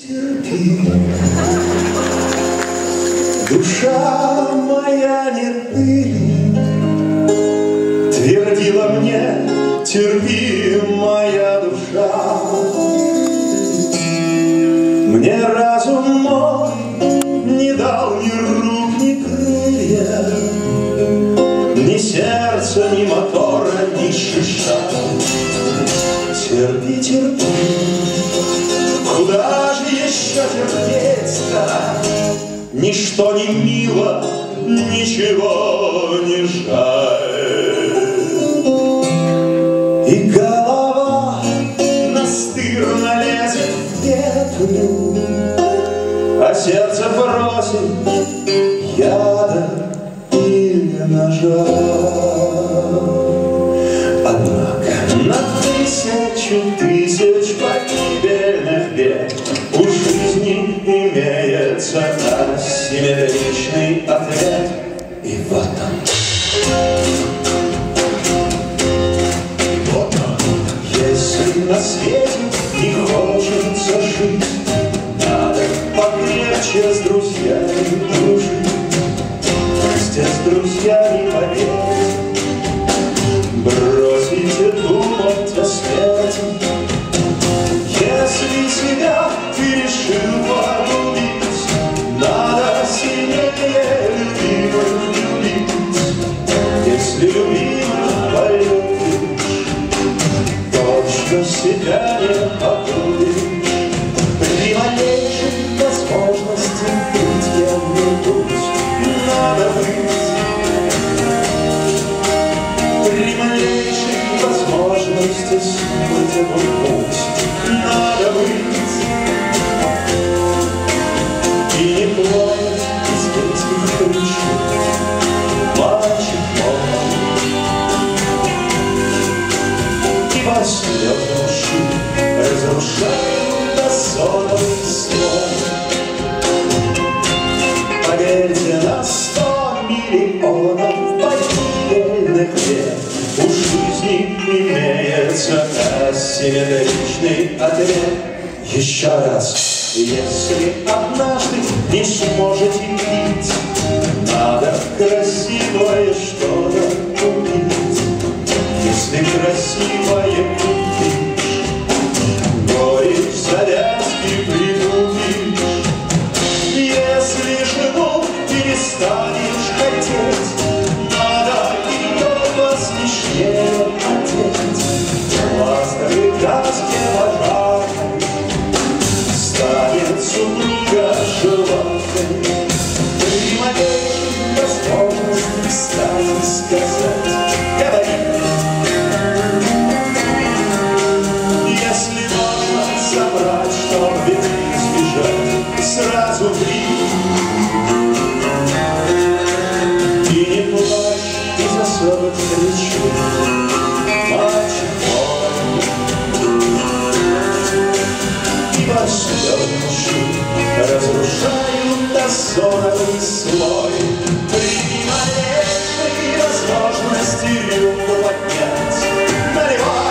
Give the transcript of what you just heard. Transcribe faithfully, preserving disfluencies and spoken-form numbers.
Терпи, душа моя, не ты твердила мне, терпи, моя душа. Мне разум мой не дал ни рук, ни крылья, ни сердца, ни мотора, ни шиша. Терпи, терпи, куда же еще терпеть-то? Ничто не мило, ничего не жаль. И голова настырно лезет в петлю, а сердце просит яда или ножа. Однако на тысячу тысяч погибельных бед у жизни имеется асимметричный ответ. И вот он, и вот он. Если на свете не хочется жить, надо покрепче с друзьями дружить, вместе с друзьями поверить, бросите думать о смерти. Если себя ты решил погубить, надо сильнее любимых любить. Если любимых полюбишь, точно себя не погубишь. При малейшей возможности быть кем-нибудь надо быть. При малейшей возможности смыть этот путь надо быть. И не плавать из детских причин мальчик мой, и во слезы души разрушают досоновый слой. Поверьте, на сто миллионов погибельных лет у жизни имеется асимметричный ответ. Еще раз, если однажды не сможете пить, надо красивое что-то купить. Если красивое купишь, горечь завязки притупишь. Если жену перестанешь хотеть, надо ее посмешнее одеть. Ласковой краске вожатой станет супруга желанной. При малейшей возможности, кстати сказать, говори. Если можно собрать, чтоб беды избежать, сразу ври. И не плачь из особых причин, мальчик мой. Ибо слезы души разрушают дозоновый слой. При малейшей возможности рюмку поднять, наливай.